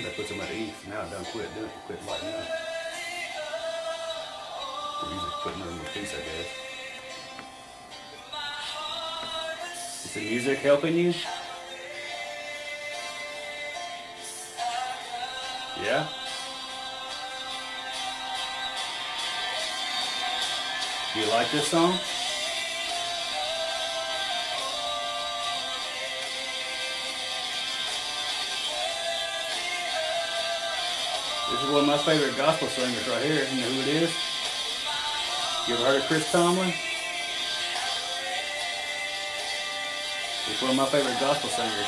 sometimes I put some at ease. Now I done quit lighting up. The music putting on my piece, I guess. Is the music helping you? Yeah? Do you like this song? This is one of my favorite gospel singers right here. You know who it is? You ever heard of Chris Tomlin? It's one of my favorite gospel singers.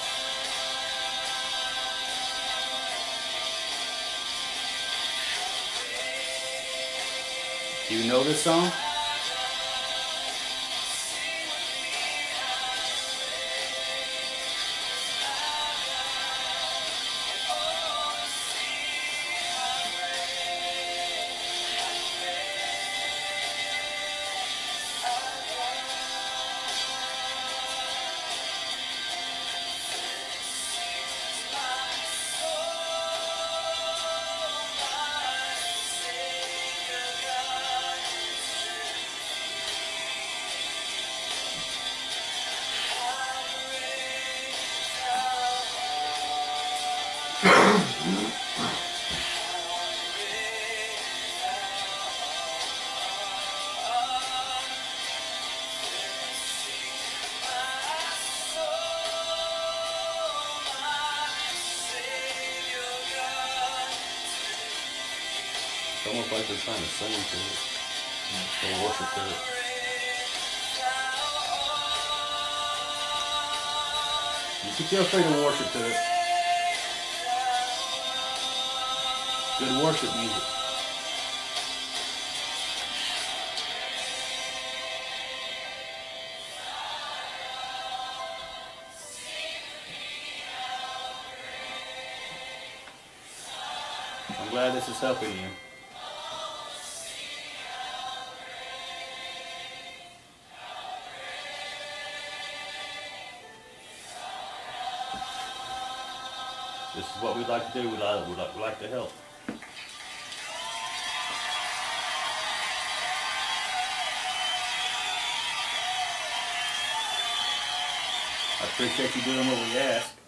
Do you know this song? It's almost like they're trying to sing to it, or worship to it. You can feel free to worship to it. Good worship music. I'm glad this is helping you. This is what we'd like to do. We'd like to help. I appreciate you doing what we ask.